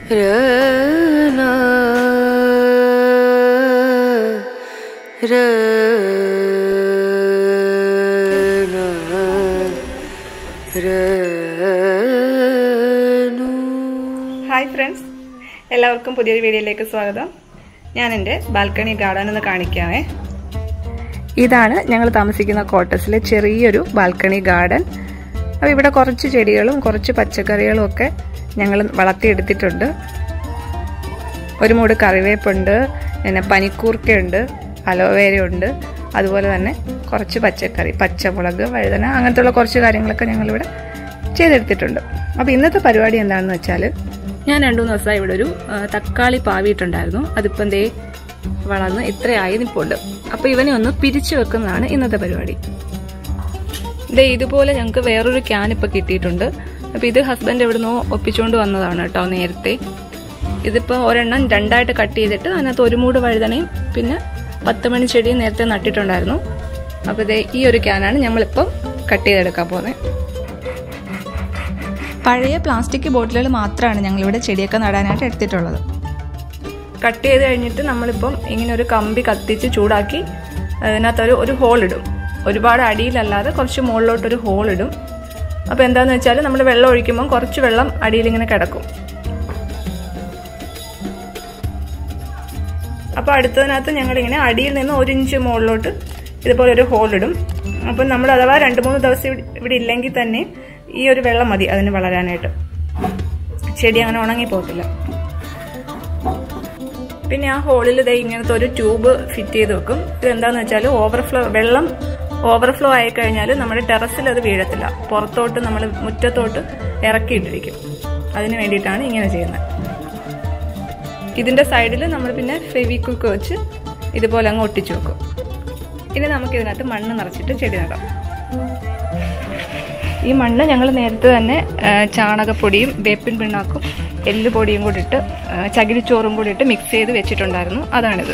Hi friends, എല്ലാവർക്കും പുതിയൊരു വീഡിയോയിലേക്ക് സ്വാഗതം. ഞാൻ എൻ്റെ ബാൽക്കണി ഗാർഡൻ ഒന്ന് കാണിക്കാമേ. ഇതാണ് ഞങ്ങൾ താമസിക്കുന്ന ക്വാർട്ടേഴ്സിലെ ചെറിയൊരു ബാൽക്കണി ഗാർഡൻ. അപ്പോൾ ഇവിടെ കുറച്ച് ചെടികളും കുറച്ച് പച്ചക്കറികളും ഒക്കെ ഞങ്ങൾ വളർത്തിയെടുത്തിട്ടുണ്ട്. ഒരു മൂട് കറിവേപ്പുണ്ട്, പിന്നെ പനിക്കൂർക്കയുണ്ട്, അലോവേരയുണ്ട്, അതുപോലെ തന്നെ കുറച്ച് പച്ചക്കറി, പച്ചമുളക്, വഴുതന, അങ്ങനത്തെയുള്ള കുറച്ച് കാര്യങ്ങളൊക്കെ ഞങ്ങളിവിടെ ചെയ്തെടുത്തിട്ടുണ്ട്. അപ്പോൾ ഇന്നത്തെ പരിപാടി എന്താണെന്ന് വെച്ചാൽ, ഞാൻ 2-3 ദിവസമായി ഇവിടെ ഒരു തക്കാളി പാവിയിട്ടുണ്ടായിരുന്നു. അതിപ്പം ദേ വളർന്ന് ഇത്രയായി നിൽപ്പുണ്ട്. അപ്പോൾ ഇവനെ ഒന്ന് പിരിച്ചു വെക്കുന്നതാണ് ഇന്നത്തെ പരിപാടി. ദേ ഇതുപോലെ ഞങ്ങൾക്ക് വേറൊരു ക്യാൻ ഇപ്പം കിട്ടിയിട്ടുണ്ട്. അപ്പോൾ ഇത് ഹസ്ബൻഡ് എവിടുന്നോ ഒപ്പിച്ചുകൊണ്ട് വന്നതാണ് കേട്ടോ നേരത്തെ. ഇതിപ്പോൾ ഒരെണ്ണം 2ആയിട്ട് കട്ട് ചെയ്തിട്ട് അതിനകത്ത് ഒരു മൂട് വഴുതനയും പിന്നെ 10 മണി ചെടിയും നേരത്തെ നട്ടിട്ടുണ്ടായിരുന്നു. അപ്പോൾ ഇതേ ഈ ഒരു ക്യാനാണ് നമ്മളിപ്പം കട്ട് ചെയ്തെടുക്കാൻ പോകുന്നത്. പഴയ പ്ലാസ്റ്റിക് ബോട്ടിലുകൾ മാത്രമാണ് ഞങ്ങളിവിടെ ചെടിയൊക്കെ നടാനായിട്ട് എടുത്തിട്ടുള്ളത്. കട്ട് ചെയ്ത് കഴിഞ്ഞിട്ട് നമ്മളിപ്പം ഇങ്ങനെ ഒരു കമ്പി കത്തിച്ച് ചൂടാക്കി അതിനകത്തൊരു ഒരു ഹോളിടും. ഒരുപാട് അടിയിലല്ലാതെ കുറച്ച് മുകളിലോട്ടൊരു ഹോളിടും. അപ്പോൾ എന്താണെന്ന് വെച്ചാൽ നമ്മൾ വെള്ളം ഒഴിക്കുമ്പം കുറച്ച് വെള്ളം അടിയിലിങ്ങനെ കിടക്കും. അപ്പോൾ അടുത്തതിനകത്ത് ഞങ്ങളിങ്ങനെ അടിയിൽ നിന്ന് 1 ഇഞ്ച് മുകളിലോട്ട് ഇതുപോലെ ഒരു ഹോളിടും. അപ്പം നമ്മൾ അഥവാ 2-3 ദിവസം ഇവിടെ ഇല്ലെങ്കിൽ തന്നെ ഈ ഒരു വെള്ളം മതി അതിന് വളരാനായിട്ട്. ചെടി അങ്ങനെ ഉണങ്ങി പോകത്തില്ല. പിന്നെ ആ ഹോളിൽ ഇതേ ഇങ്ങനത്തെ ഒരു ട്യൂബ് ഫിറ്റ് ചെയ്ത് വെക്കും. ഇത് എന്താണെന്ന് വെച്ചാൽ വെള്ളം ഓവർഫ്ലോ ആയി കഴിഞ്ഞാൽ നമ്മുടെ ടെറസിൽ അത് വീഴത്തില്ല, പുറത്തോട്ട് നമ്മൾ മുറ്റത്തോട്ട് ഇറക്കിയിട്ടിരിക്കും. അതിന് വേണ്ടിയിട്ടാണ് ഇങ്ങനെ ചെയ്യുന്നത്. ഇതിൻ്റെ സൈഡിൽ നമ്മൾ പിന്നെ ഫെവിക്വിക്ക് വെച്ച് ഇതുപോലെ അങ്ങ് ഒട്ടിച്ചു വെക്കും. ഇനി നമുക്ക് ഇതിനകത്ത് മണ്ണ് നിറച്ചിട്ട് ചെടി നടാം. ഈ മണ്ണ് ഞങ്ങൾ നേരത്തെ തന്നെ ചാണകപ്പൊടിയും വേപ്പിൻ പിണ്ണാക്കും എല്ലുപൊടിയും കൂടി ഇട്ട് ചകിരിച്ചോറും കൂടി ഇട്ട് മിക്സ് ചെയ്ത് വെച്ചിട്ടുണ്ടായിരുന്നു. അതാണിത്.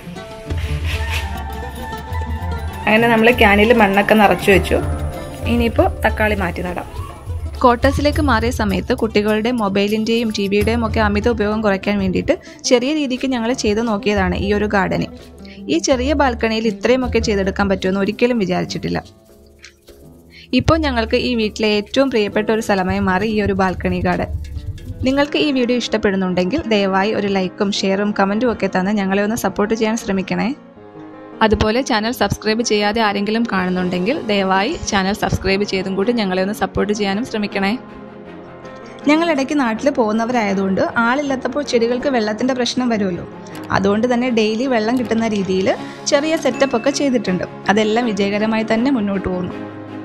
അങ്ങനെ നമ്മൾ ക്യാനിൽ മണ്ണൊക്കെ നിറച്ചു വെച്ചു. ഇനിയിപ്പോൾ തക്കാളി മാറ്റി നടാം. ക്വാർട്ടേഴ്സിലേക്ക് മാറിയ സമയത്ത് കുട്ടികളുടെ മൊബൈലിൻ്റെയും ടിവിയുടെയും ഒക്കെ അമിത ഉപയോഗം കുറയ്ക്കാൻ വേണ്ടിയിട്ട് ചെറിയ രീതിക്ക് ഞങ്ങൾ ചെയ്ത് നോക്കിയതാണ് ഈ ഒരു ഗാർഡന്. ഈ ചെറിയ ബാൽക്കണിയിൽ ഇത്രയുമൊക്കെ ചെയ്തെടുക്കാൻ പറ്റുമെന്ന് ഒരിക്കലും വിചാരിച്ചിട്ടില്ല. ഇപ്പോൾ ഞങ്ങൾക്ക് ഈ വീട്ടിലെ ഏറ്റവും പ്രിയപ്പെട്ട ഒരു സ്ഥലമായി മാറി ഈ ഒരു ബാൽക്കണി ഗാർഡൻ. നിങ്ങൾക്ക് ഈ വീഡിയോ ഇഷ്ടപ്പെടുന്നുണ്ടെങ്കിൽ ദയവായി ഒരു ലൈക്കും ഷെയറും കമൻറ്റും ഒക്കെ തന്ന് ഞങ്ങളെ ഒന്ന് സപ്പോർട്ട് ചെയ്യാൻ ശ്രമിക്കണേ. അതുപോലെ ചാനൽ സബ്സ്ക്രൈബ് ചെയ്യാതെ ആരെങ്കിലും കാണുന്നുണ്ടെങ്കിൽ ദയവായി ചാനൽ സബ്സ്ക്രൈബ് ചെയ്തും കൂടി ഞങ്ങളെ ഒന്ന് സപ്പോർട്ട് ചെയ്യാനും ശ്രമിക്കണേ. ഞങ്ങൾ ഇടയ്ക്ക് നാട്ടിൽ പോകുന്നവരായതുകൊണ്ട് ആളില്ലാത്തപ്പോൾ ചെടികൾക്ക് വെള്ളത്തിൻ്റെ പ്രശ്നം വരുമല്ലോ. അതുകൊണ്ട് തന്നെ ഡെയിലി വെള്ളം കിട്ടുന്ന രീതിയിൽ ചെറിയ സെറ്റപ്പ് ഒക്കെ ചെയ്തിട്ടുണ്ട്. അതെല്ലാം വിജയകരമായി തന്നെ മുന്നോട്ട് പോകുന്നു.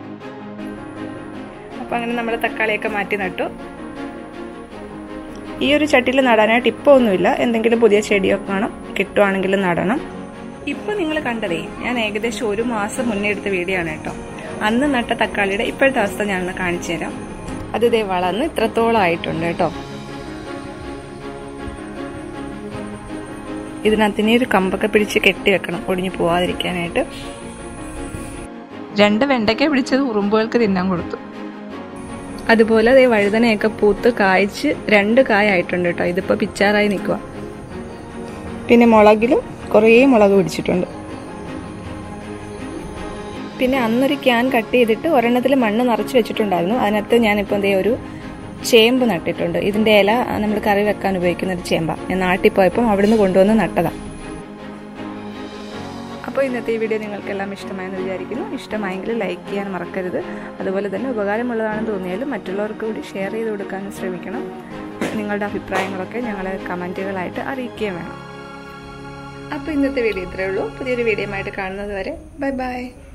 അപ്പം അങ്ങനെ നമ്മൾ തക്കാളിയൊക്കെ മാറ്റി നട്ടു. ഈ ഒരു ചട്ടിയിൽ നടാനായിട്ട് ഇപ്പോൾ ഒന്നുമില്ല. എന്തെങ്കിലും പുതിയ ചെടിയൊക്കെ വേണം, കിട്ടുവാണെങ്കിൽ നടണം. ഇപ്പം നിങ്ങൾ കണ്ടതേ ഞാൻ ഏകദേശം 1 മാസം മുന്നേ എടുത്ത വീഡിയോ ആണ് കേട്ടോ. അന്ന് നട്ട തക്കാളിയുടെ ഇപ്പോഴത്തെ അവസ്ഥ ഞാനൊന്ന് കാണിച്ചു തരാം. അത് ഇതേ വളർന്ന് ഇത്രത്തോളം ആയിട്ടുണ്ട് കേട്ടോ. ഇതിനകത്ത് ഇനി ഒരു കമ്പൊക്കെ പിടിച്ച് കെട്ടി വെക്കണം, ഒടിഞ്ഞു പോവാതിരിക്കാനായിട്ട്. 2 വെണ്ടയ്ക്ക പിടിച്ചത് ഉറുമ്പുകൾക്ക് തിന്നാൻ കൊടുത്തു. അതുപോലെ അതേ വഴുതനയൊക്കെ പൂത്ത് കായ്ച്ച് 2 കായായിട്ടുണ്ട് കേട്ടോ. ഇതിപ്പോൾ പിച്ചാറായി നിൽക്കുക. പിന്നെ മുളകിലും കുറേ മുളക് പിടിച്ചിട്ടുണ്ട്. പിന്നെ അന്നൊരു ക്യാൻ കട്ട് ചെയ്തിട്ട് ഒരെണ്ണത്തിൽ മണ്ണ് നിറച്ച് വെച്ചിട്ടുണ്ടായിരുന്നു. അതിനകത്ത് ഞാനിപ്പോൾ എന്തേ ഒരു ചേമ്പ് നട്ടിട്ടുണ്ട്. ഇതിൻ്റെ ഇല നമ്മൾ കറി വെക്കാൻ ഉപയോഗിക്കുന്ന ഒരു ചേമ്പാണ്. ഞാൻ നാട്ടിൽ പോയപ്പം അവിടുന്ന് കൊണ്ടുവന്ന് നട്ടതാണ്. അപ്പോൾ ഇന്നത്തെ ഈ വീഡിയോ നിങ്ങൾക്കെല്ലാം ഇഷ്ടമായെന്ന് വിചാരിക്കുന്നു. ഇഷ്ടമായെങ്കിൽ ലൈക്ക് ചെയ്യാൻ മറക്കരുത്. അതുപോലെ തന്നെ ഉപകാരമുള്ളതാണെന്ന് തോന്നിയാലും മറ്റുള്ളവർക്ക് കൂടി ഷെയർ ചെയ്ത് കൊടുക്കാനും ശ്രമിക്കണം. നിങ്ങളുടെ അഭിപ്രായങ്ങളൊക്കെ ഞങ്ങളെ കമൻറ്റുകളായിട്ട് അറിയിക്കുകയും വേണം. അപ്പോൾ ഇന്നത്തെ വീഡിയോ ഇത്രയേ ഉള്ളൂ. പുതിയൊരു വീഡിയോ ആയിട്ട് കാണുന്നത് വരെ ബൈ ബൈ.